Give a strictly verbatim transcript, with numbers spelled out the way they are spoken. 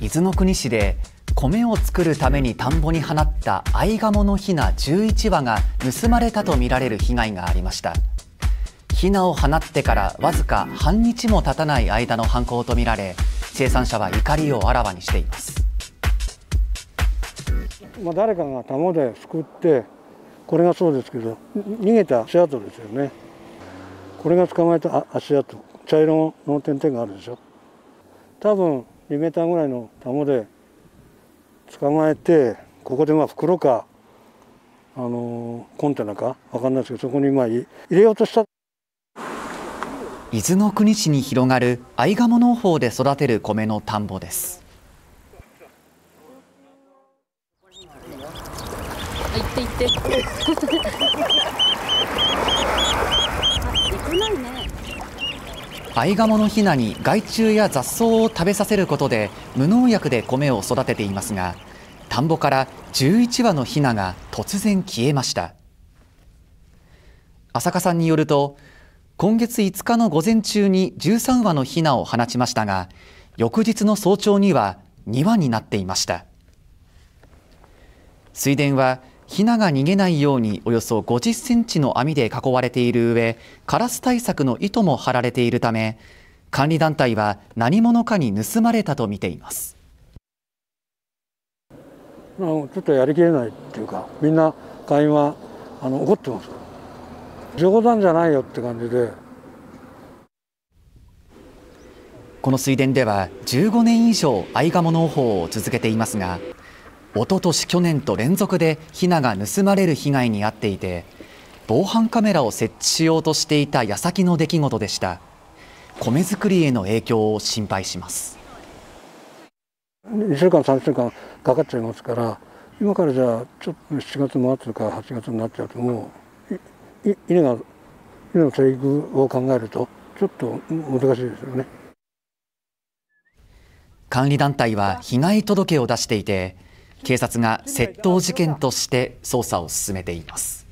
伊豆の国市で米を作るために田んぼに放ったアイガモのヒナじゅういちわが盗まれたとみられる被害がありました。ヒナを放ってからわずか半日も経たない間の犯行とみられ、生産者は怒りをあらわにしています。 まあ誰かがタモですくって、これがそうですけど、逃げた足跡ですよね。これが捕まえた足跡、茶色の点々があるでしょ。多分にメーターぐらいのタモで捕まえて、ここでまあ袋か、あのー、コンテナか分かんないですけど、そこにまあ入れようとした。 伊豆の国市に広がるアイガモ農法で育てる米の田んぼです。 行って行って。行かないね。 アイガモのヒナに害虫や雑草を食べさせることで無農薬で米を育てていますが、田んぼからじゅういちわのヒナが突然消えました。浅香さんによると、今月いつかの午前中にじゅうさんわのヒナを放ちましたが、翌日の早朝にはにわになっていました。水田はヒナが逃げないようにおよそごじゅっセンチの網で囲われている上、カラス対策の糸も張られているため、管理団体は何者かに盗まれたと見ています。 ちょっとやりきれないっていうか、みんな会員はあの怒ってます。冗談じゃないよって感じで。 この水田ではじゅうごねん以上アイガモ農法を続けていますが、一昨年去年と連続でヒナが盗まれる被害に遭っていて、防犯カメラを設置しようとしていた矢先の出来事でした。米作りへの影響を心配します。 にしゅうかんさんしゅうかんかかっちゃいますから、今からじゃあちょっとしちがつ末かはちがつになっちゃうと、もう稲が稲の生育を考えるとちょっと難しいですよね。 管理団体は被害届を出していて、警察が窃盗事件として捜査を進めています。